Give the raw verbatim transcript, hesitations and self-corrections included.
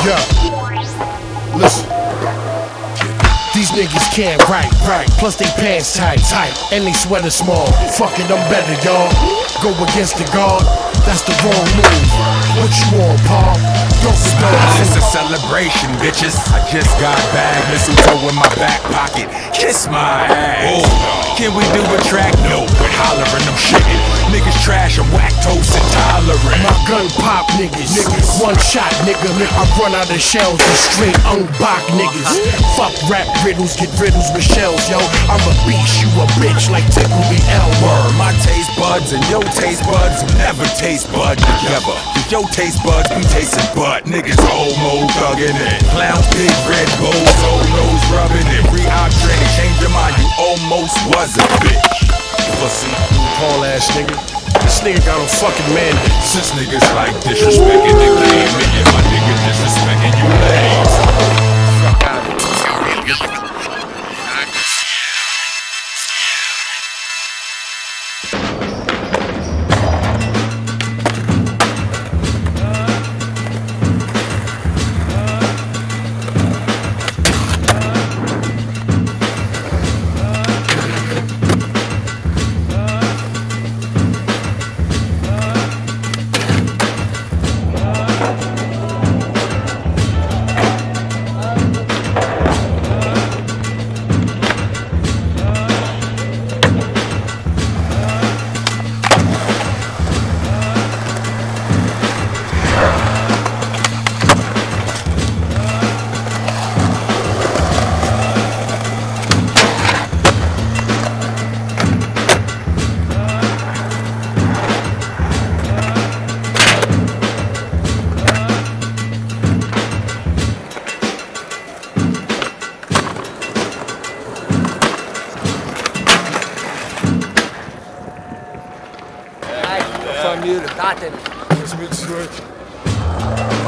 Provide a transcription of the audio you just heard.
Yeah. Listen. These niggas can't write, right. Plus they pants tight, tight, and they sweater small. Fuck it, I'm better, y'all. Go against the guard, that's the wrong move. What you want, Paul? Don't Smile, it's a celebration, bitches. I just got bag, mistletoe in my back pocket. Kiss my ass. Oh, can we do a track? No, but hollering, I'm shitting. Niggas trash, I'm lactose intolerant. My gun pop niggas, niggas. One shot, nigga. I run out of shells and straight unbox niggas. Fuck rap riddles, get riddles with shells, yo. I'm a beast, you a bitch like Tickle Me L. Word, my taste buds and your taste buds will never taste bud together. Cause your taste buds be tasting butt. Niggas homo thuggin' it. Clowns, big red bowls, old nose rubbing it. Re-Andre, change your mind, you almost was a bitch. Pussy, Paul ass nigga. This nigga got a fucking mandate. Since niggas like disrespecting the game, and my nigga disrespecting you lames. Fuck out of here. Família, tá, Tênis? Let's make sure.